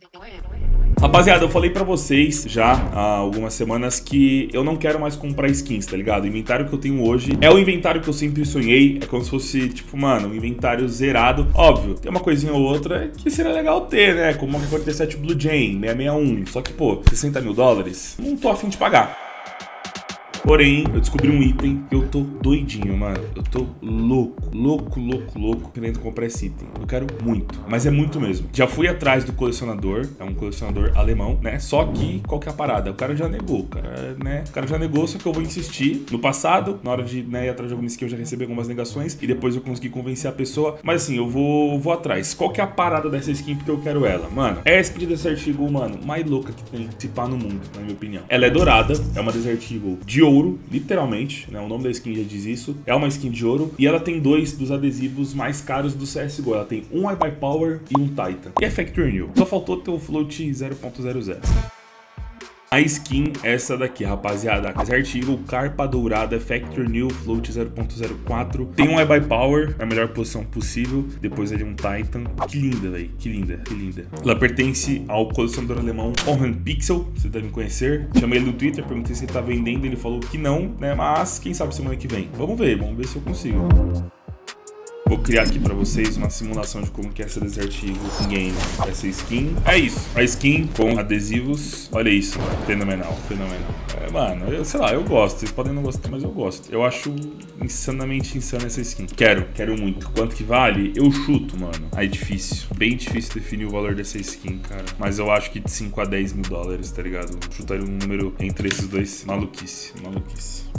Rapaziada, eu falei pra vocês já há algumas semanas que eu não quero mais comprar skins, tá ligado? O inventário que eu tenho hoje é o inventário que eu sempre sonhei. É como se fosse, tipo, mano, um inventário zerado. Óbvio, tem uma coisinha ou outra que seria legal ter, né? Como uma 47 Blue Jay, 661. Só que, pô, 60 mil dólares, não tô afim de pagar. Porém, eu descobri um item que eu tô doidinho, mano. Eu tô louco, querendo comprar esse item. Eu quero muito, mas é muito mesmo. Já fui atrás do colecionador, é um colecionador alemão, né? Só que, qual que é a parada? O cara já negou, O cara já negou, só que eu vou insistir. No passado, na hora de, né, ir atrás de alguma skin, eu já recebi algumas negações e depois eu consegui convencer a pessoa. Mas assim, eu vou atrás. Qual que é a parada dessa skin? Porque eu quero ela. Mano, é a skin de Desert Eagle, mano, mais louca que tem se pá no mundo, na minha opinião. Ela é dourada, é uma Desert Eagle de ouro, literalmente, né? O nome da skin já diz isso. É uma skin de ouro e ela tem dois dos adesivos mais caros do CSGO. Ela tem um iBuy Power e um Titan. E é Factory New. Só faltou ter o float 0.00. A skin é essa daqui, rapaziada. Desert Eagle, Carpa Dourada, Factory New, Float 0.04. Tem um iBuy Power, na melhor posição possível. Depois ele um Titan. Que linda, velho. Que linda. Ela pertence ao colecionador alemão Oren Pixel, vocês devem conhecer. Chamei ele no Twitter, perguntei se ele tá vendendo. Ele falou que não, né? Mas quem sabe semana que vem. Vamos ver se eu consigo. Vou criar aqui pra vocês uma simulação de como que é essa Desert Eagle em game. Essa skin, é isso. A skin com adesivos, olha isso, mano. Fenomenal. É, mano, sei lá, eu gosto. Vocês podem não gostar, mas eu gosto. Eu acho insanamente insana essa skin. Quero muito. Quanto que vale? Eu chuto, mano. Aí difícil. Bem difícil definir o valor dessa skin, cara. Mas eu acho que de 5 a 10 mil dólares, tá ligado? Eu chutaria um número entre esses dois. Maluquice.